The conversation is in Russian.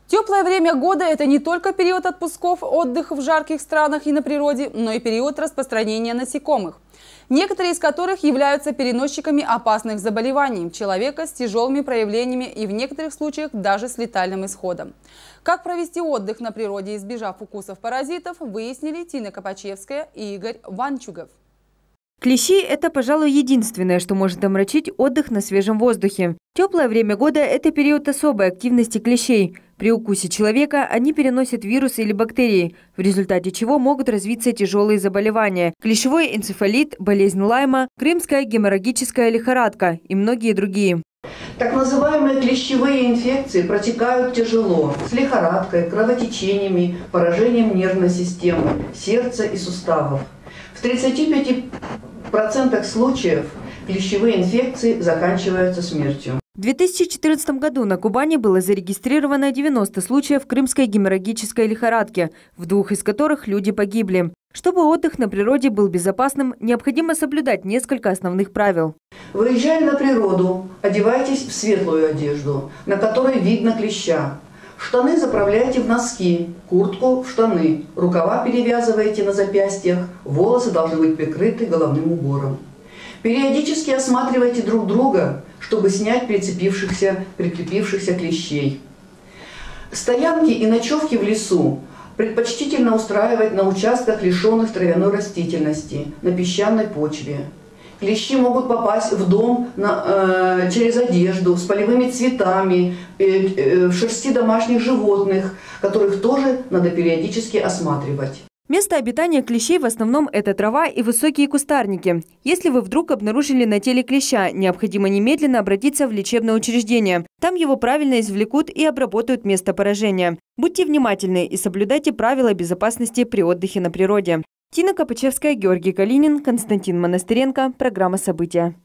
Теплое время года – это не только период отпусков, отдыха в жарких странах и на природе, но и период распространения насекомых, некоторые из которых являются переносчиками опасных заболеваний человека с тяжелыми проявлениями и в некоторых случаях даже с летальным исходом. Как провести отдых на природе, избежав укусов паразитов, выяснили Тина Копачевская и Игорь Ванчугов. Клещи – это, пожалуй, единственное, что может омрачить отдых на свежем воздухе. Теплое время года – это период особой активности клещей. При укусе человека они переносят вирусы или бактерии, в результате чего могут развиться тяжелые заболевания – клещевой энцефалит, болезнь Лайма, крымская геморрагическая лихорадка и многие другие. Так называемые клещевые инфекции протекают тяжело, с лихорадкой, кровотечениями, поражением нервной системы, сердца и суставов. В 35% случаев клещевые инфекции заканчиваются смертью. В 2014 году на Кубани было зарегистрировано 90 случаев крымской геморрагической лихорадки, в 2 из которых люди погибли. Чтобы отдых на природе был безопасным, необходимо соблюдать несколько основных правил. Выезжая на природу, одевайтесь в светлую одежду, на которой видно клеща. Штаны заправляйте в носки, куртку в штаны, рукава перевязывайте на запястьях, волосы должны быть прикрыты головным убором. Периодически осматривайте друг друга, чтобы снять прикрепившихся клещей. Стоянки и ночевки в лесу предпочтительно устраивать на участках, лишенных травяной растительности, на песчаной почве. Клещи могут попасть в дом через одежду, с полевыми цветами, в шерсти домашних животных, которых тоже надо периодически осматривать. Место обитания клещей в основном это трава и высокие кустарники. Если вы вдруг обнаружили на теле клеща, необходимо немедленно обратиться в лечебное учреждение. Там его правильно извлекут и обработают место поражения. Будьте внимательны и соблюдайте правила безопасности при отдыхе на природе. Тина Копачевская, Георгий Калинин, Константин Монастыренко. Программа «События».